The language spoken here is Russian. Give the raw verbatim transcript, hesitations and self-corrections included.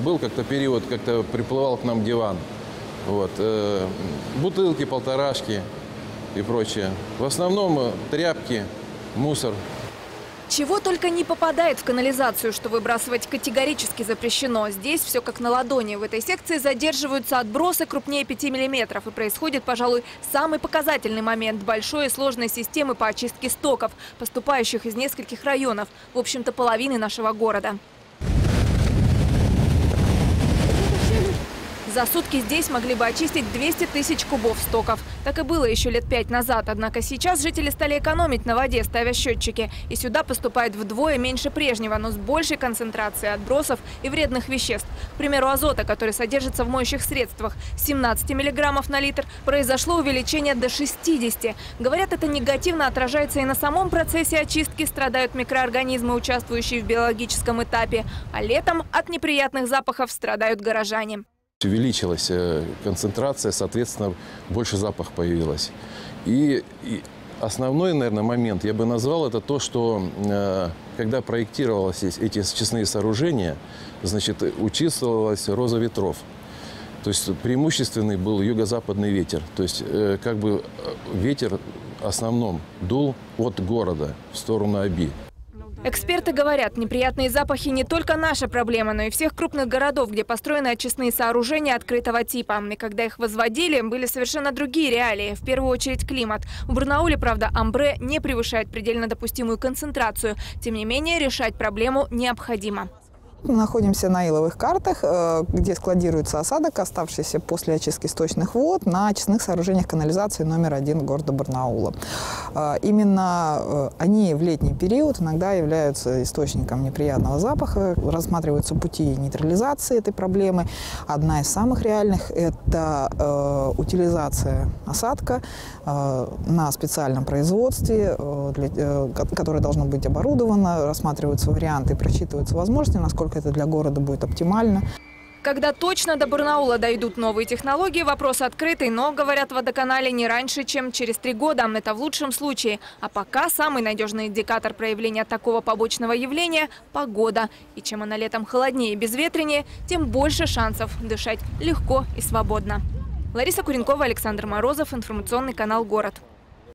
был как-то период, как-то приплывал к нам диван. Вот. Бутылки, полторашки и прочее. В основном тряпки, мусор. Чего только не попадает в канализацию, что выбрасывать категорически запрещено. Здесь все как на ладони. В этой секции задерживаются отбросы крупнее пяти миллиметров. И происходит, пожалуй, самый показательный момент большой и сложной системы по очистке стоков, поступающих из нескольких районов, в общем-то половины нашего города. За сутки здесь могли бы очистить двести тысяч кубов стоков. Так и было еще лет пять назад. Однако сейчас жители стали экономить на воде, ставя счетчики. И сюда поступает вдвое меньше прежнего, но с большей концентрацией отбросов и вредных веществ. К примеру, азота, который содержится в моющих средствах, с семнадцати миллиграммов на литр, произошло увеличение до шестидесяти. Говорят, это негативно отражается и на самом процессе очистки. Страдают микроорганизмы, участвующие в биологическом этапе. А летом от неприятных запахов страдают горожане. Увеличилась концентрация, соответственно, больше запах появилось. И, и основной, наверное, момент я бы назвал это то, что э, когда проектировались эти очистные сооружения, значит, учитывалась роза ветров. То есть преимущественный был юго-западный ветер. То есть э, как бы ветер в основном дул от города в сторону Оби. Эксперты говорят, неприятные запахи не только наша проблема, но и всех крупных городов, где построены очистные сооружения открытого типа. И когда их возводили, были совершенно другие реалии. В первую очередь климат. В Барнауле, правда, амбре не превышает предельно допустимую концентрацию. Тем не менее, решать проблему необходимо. Мы находимся на иловых картах, где складируется осадок, оставшийся после очистки сточных вод на очистных сооружениях канализации номер один города Барнаула. Именно они в летний период иногда являются источником неприятного запаха. Рассматриваются пути нейтрализации этой проблемы. Одна из самых реальных – это утилизация осадка на специальном производстве, которое должно быть оборудовано. Рассматриваются варианты, просчитываются возможности, насколько это для города будет оптимально. Когда точно до Барнаула дойдут новые технологии, вопрос открытый, но, говорят в водоканале, не раньше, чем через три года. Это в лучшем случае. А пока самый надежный индикатор проявления такого побочного явления – погода. И чем она летом холоднее и безветреннее, тем больше шансов дышать легко и свободно. Лариса Куренкова, Александр Морозов, информационный канал «Город».